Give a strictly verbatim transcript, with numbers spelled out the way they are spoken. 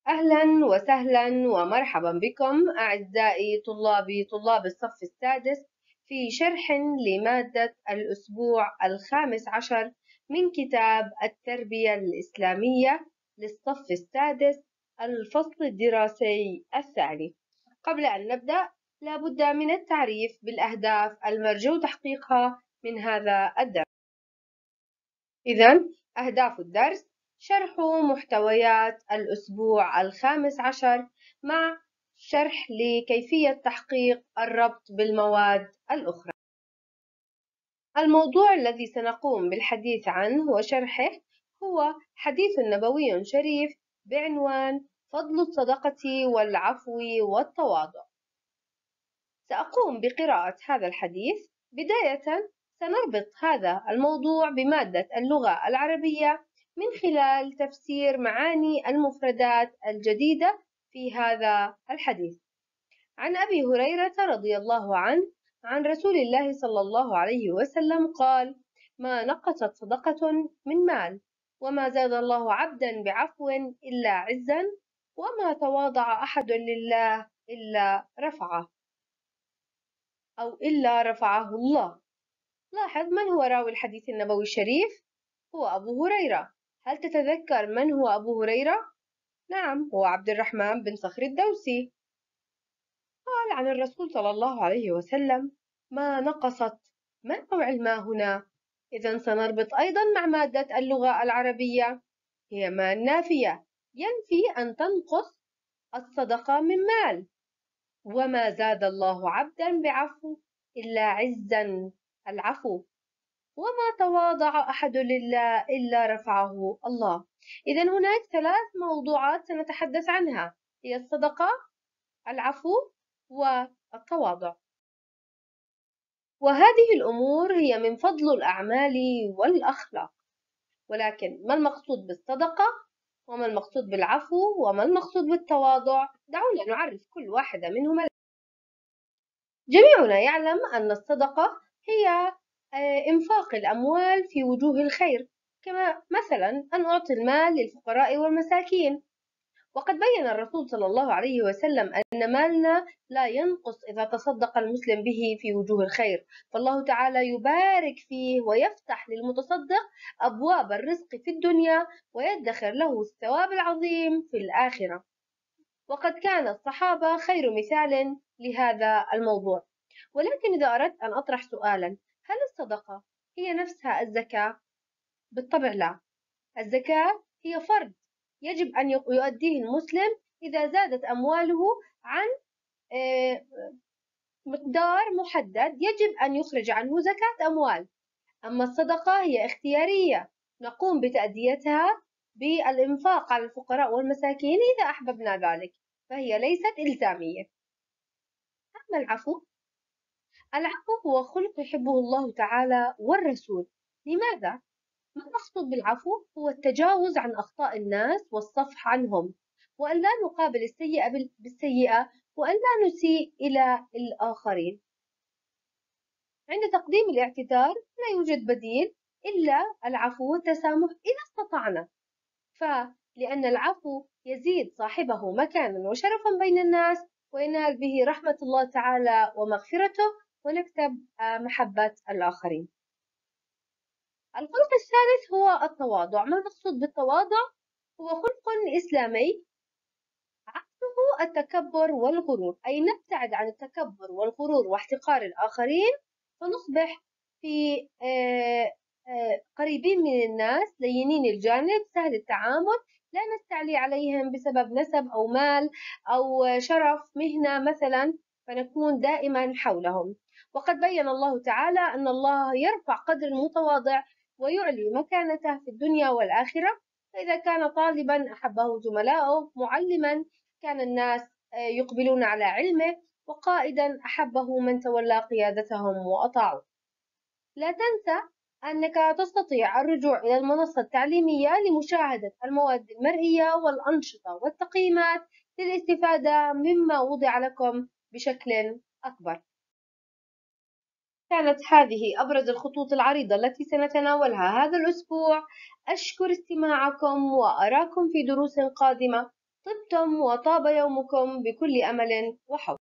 أهلا وسهلا ومرحبا بكم أعزائي طلابي طلاب الصف السادس في شرح لمادة الأسبوع الخامس عشر من كتاب التربية الإسلامية للصف السادس الفصل الدراسي الثاني. قبل أن نبدأ لابد من التعريف بالأهداف المرجو تحقيقها من هذا الدرس. إذن أهداف الدرس: شرح محتويات الأسبوع الخامس عشر مع شرح لكيفية تحقيق الربط بالمواد الأخرى. الموضوع الذي سنقوم بالحديث عنه وشرحه هو حديث نبوي شريف بعنوان فضل الصدقة والعفو والتواضع. سأقوم بقراءة هذا الحديث. بداية سنربط هذا الموضوع بمادة اللغة العربية من خلال تفسير معاني المفردات الجديدة في هذا الحديث. عن أبي هريرة رضي الله عنه عن رسول الله صلى الله عليه وسلم قال: ما نقصت صدقة من مال، وما زاد الله عبدا بعفو إلا عزا، وما تواضع أحد لله إلا رفعه أو إلا رفعه الله. لاحظ من هو راوي الحديث النبوي الشريف؟ هو أبو هريرة. هل تتذكر من هو أبو هريرة؟ نعم، هو عبد الرحمن بن صخر الدوسي. قال عن الرسول صلى الله عليه وسلم: ما نقصت. ما نوع الماء هنا؟ إذا سنربط أيضا مع مادة اللغة العربية، هي ما نافية، ينفي أن تنقص الصدقة من مال. وما زاد الله عبدا بعفو إلا عزا، العفو. وما تواضع أحد لله إلا رفعه الله. إذا هناك ثلاث موضوعات سنتحدث عنها، هي الصدقة، العفو، والتواضع. وهذه الأمور هي من فضل الأعمال والأخلاق. ولكن ما المقصود بالصدقة؟ وما المقصود بالعفو؟ وما المقصود بالتواضع؟ دعونا نعرف كل واحدة منهما. جميعنا يعلم أن الصدقة هي إنفاق الأموال في وجوه الخير، كما مثلا أن أعطي المال للفقراء والمساكين. وقد بين الرسول صلى الله عليه وسلم أن مالنا لا ينقص إذا تصدق المسلم به في وجوه الخير، فالله تعالى يبارك فيه ويفتح للمتصدق أبواب الرزق في الدنيا ويدخر له الثواب العظيم في الآخرة. وقد كان الصحابة خير مثال لهذا الموضوع. ولكن إذا أردت أن أطرح سؤالا: هل الصدقة هي نفسها الزكاة؟ بالطبع لا. الزكاة هي فرض يجب أن يؤديه المسلم إذا زادت أمواله عن مقدار محدد، يجب أن يخرج عنه زكاة أموال. أما الصدقة هي اختيارية، نقوم بتأديتها بالإنفاق على الفقراء والمساكين إذا أحببنا ذلك، فهي ليست إلزامية. أما العفو، العفو هو خلق يحبه الله تعالى والرسول. لماذا؟ ما المقصود بالعفو؟ هو التجاوز عن أخطاء الناس والصفح عنهم، وأن لا نقابل السيئة بالسيئة، وأن لا نسيء إلى الآخرين. عند تقديم الاعتذار لا يوجد بديل إلا العفو والتسامح إذا استطعنا، فلأن العفو يزيد صاحبه مكانا وشرفا بين الناس، وينال به رحمة الله تعالى ومغفرته، ونكسب محبة الآخرين. الخلق الثالث هو التواضع. ما المقصود بالتواضع؟ هو خلق إسلامي عكسه التكبر والغرور، أي نبتعد عن التكبر والغرور واحتقار الآخرين، فنصبح في قريبين من الناس، لينين الجانب، سهل التعامل، لا نستعلي عليهم بسبب نسب أو مال أو شرف مهنة مثلا، فنكون دائما حولهم. وقد بين الله تعالى أن الله يرفع قدر المتواضع ويعلي مكانته في الدنيا والآخرة. فإذا كان طالبا أحبه زملاؤه، معلما كان الناس يقبلون على علمه، وقائدا أحبه من تولى قيادتهم وأطاعوا. لا تنسى أنك تستطيع الرجوع إلى المنصة التعليمية لمشاهدة المواد المرئية والأنشطة والتقييمات للاستفادة مما وضع لكم بشكل أكبر. كانت هذه أبرز الخطوط العريضة التي سنتناولها هذا الأسبوع. أشكر استماعكم وأراكم في دروس قادمة. طبتم وطاب يومكم بكل أمل وحب.